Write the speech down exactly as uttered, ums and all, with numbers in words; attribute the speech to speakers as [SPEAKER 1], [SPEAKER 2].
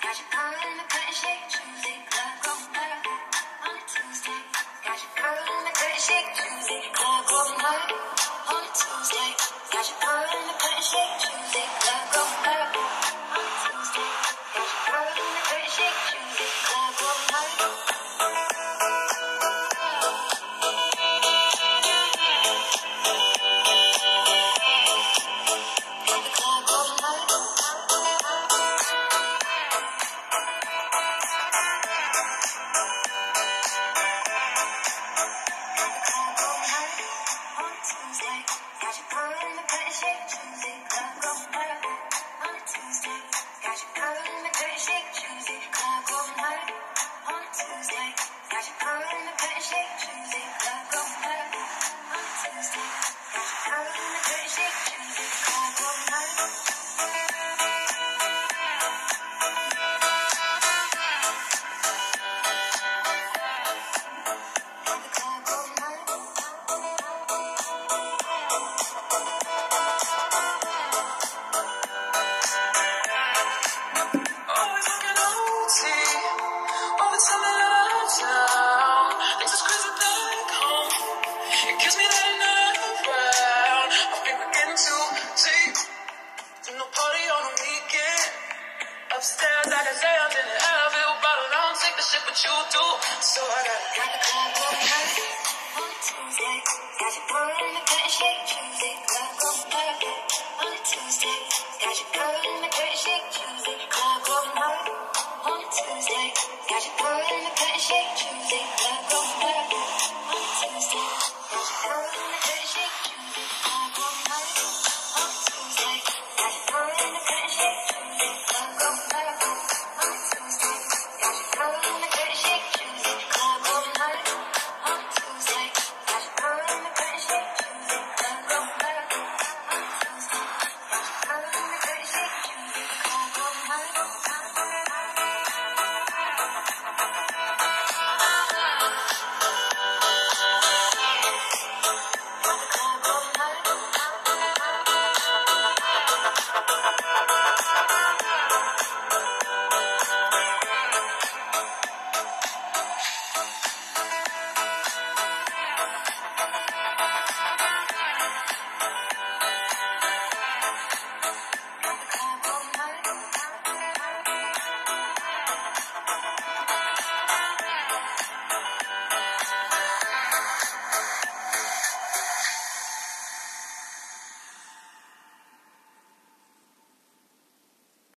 [SPEAKER 1] Upstairs, I can say I'm in the Advil bottle. I don't take the shit, but you do. So I gotta got the club going high on a Tuesday. Got your girl in the cut and shake Tuesday. Club going high on a Tuesday. Got your girl in the cut and shake Tuesday.